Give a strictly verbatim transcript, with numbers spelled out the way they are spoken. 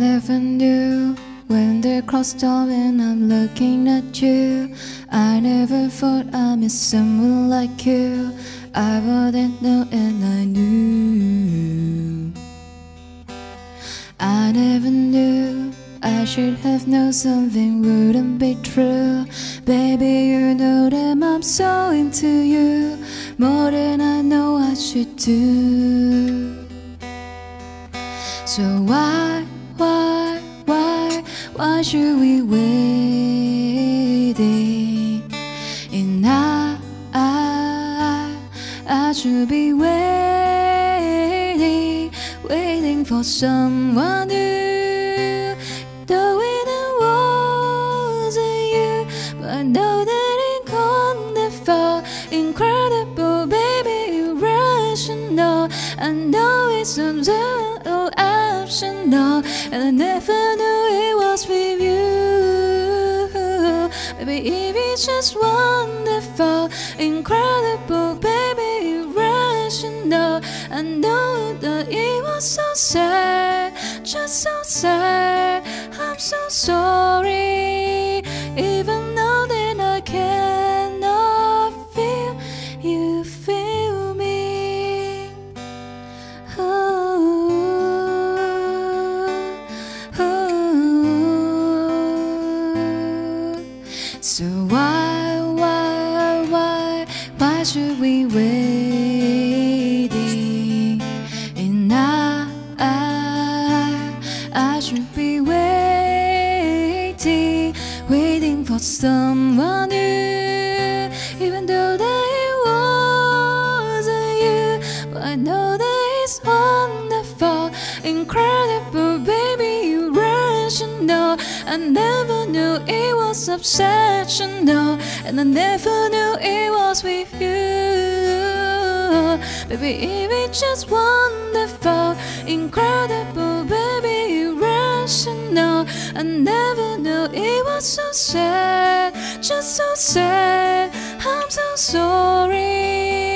never knew when they crossed off and I'm looking at you. I never thought I miss someone like you. I wouldn't know and I knew. I never knew I should have known something wouldn't be true. Baby, you know that I'm so into you, more than I know I should do. So why, why, why, why should we wait? And I, I, I should be waiting, waiting for someone new. Though it wasn't you, but I know that it gone that far. Incredible, baby, irrational. I know it's something optional, and I never knew it was with you. Baby, if it's just wonderful, incredible, baby, irrational. I know that it was so sad, just so sad. I'm so sorry, even though that I cannot feel you feel me. Oh, oh. So why, why, why, why should we wait? And I, I, I should be waiting, waiting for someone new. Even though that it wasn't you, but I know that it's wonderful, incredible, baby, irrational. I never knew it was obsessional, and I never knew it was with you. Baby, if it's just wonderful, incredible, baby, irrational. I never knew it was so sad, just so sad. I'm so sorry.